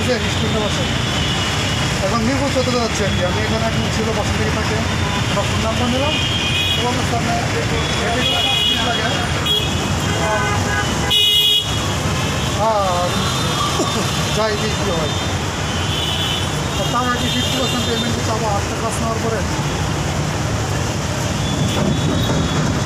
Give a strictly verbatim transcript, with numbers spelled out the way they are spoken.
হয়েছে স্টুডেন্ট বাসে এখন নির্ভুল চলতে যাচ্ছে আর কি। আমি এখানে এখন ছিল বাসা থেকে থাকে ফোন নাম্বার নিলাম এবং সামনে লাগে আর যাই দিই কী হয় তার আগে ফিফটি পার্সেন্ট পেমেন্ট চাবো আটটা ক্লাস নেওয়ার পরে